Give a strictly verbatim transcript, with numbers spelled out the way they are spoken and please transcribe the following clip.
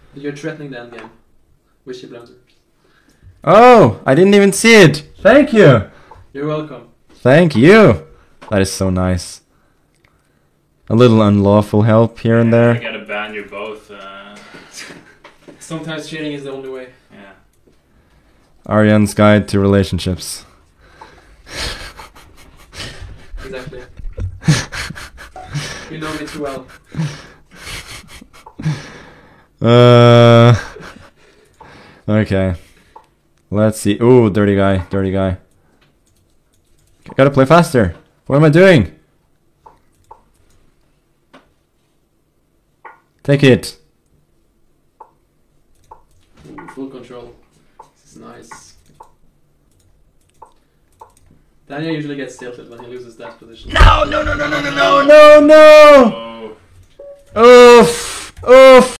You're threatening the endgame. Wish you blunder. Oh, I didn't even see it. Thank you. You're welcome. Thank you. That is so nice. A little unlawful help here and I there. gotta ban you both. Uh... Sometimes cheating is the only way. yeah. Ariane's Guide to Relationships. Exactly. You know me too well. Uh. Okay. Let's see. Ooh, dirty guy, dirty guy. Gotta play faster. What am I doing? Take it. Ooh, full control. This is nice. Daniel usually gets tilted when he loses that position. No, no, no, no, no, no, no, no, no! Oh. Oof, oof.